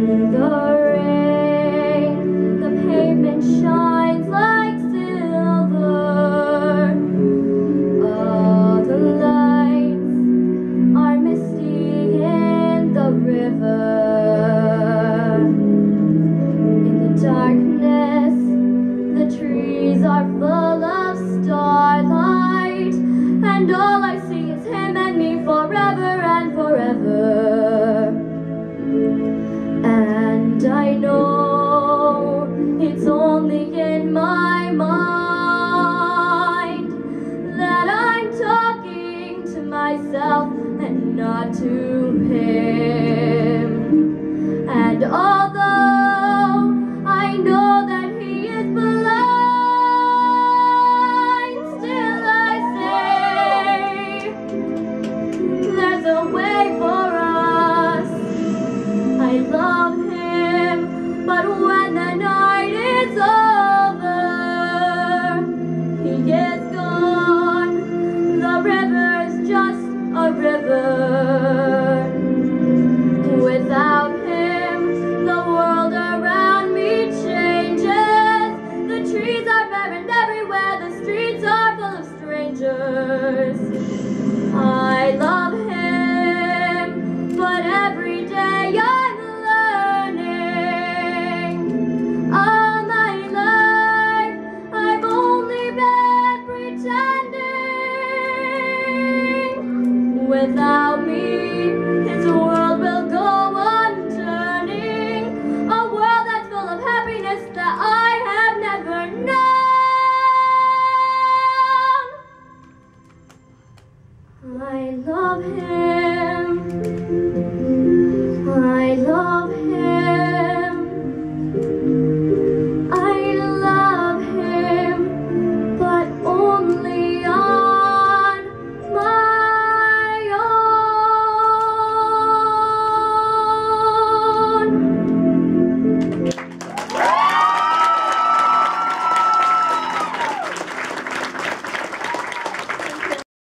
the rain, the pavement shines like silver. All the lights are misty in the river. In the darkness, the trees are full of starlight, and all I see is him and me forever and forever. And I know it's only in my mind that I'm talking to myself and not to him. And although I know that he is blind, still I say there's a way for us. I love him, but when the night is over, he is gone. The river's just a river. Without him, the world around me changes. The trees are barren everywhere, the streets are full of strangers. I love him, but every day I'm learning. All my life I've only been pretending. Without me, his world will go on turning, a world that's full of happiness that I have never known. I love him.